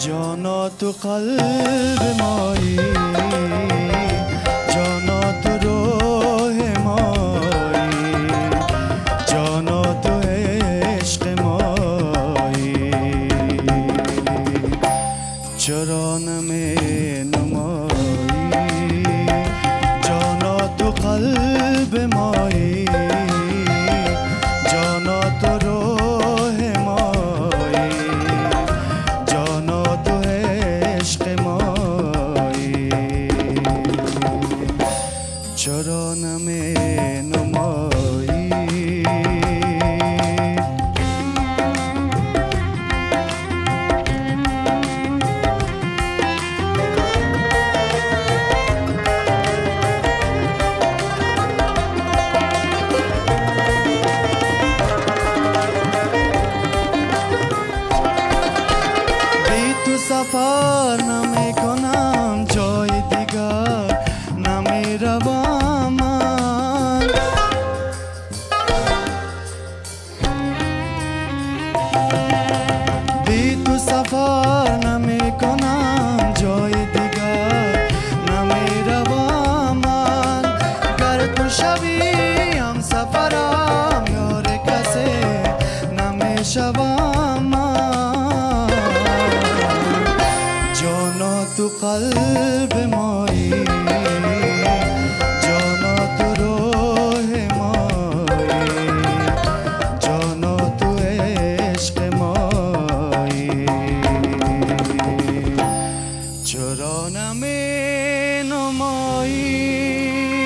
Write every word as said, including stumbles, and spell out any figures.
جانات و قلب مایی، جانات و روح مایی، جانات و عشق مایی. چرا نمی نمایی جانات و قلب مایی، جانات و روح مایی، جانات و عشق مایی. چرا نمی نمایی سفر نمی کنم جای دیگر نمی روم من، بی تو سفر نمی کنم جای دیگر نمی روم من. گر تو شوی هم سفرم یار کسی نمی شوم من. جانات و قلب مایی، جانات و روح مایی، جانات و عشق مایی. چرا نمی نمایی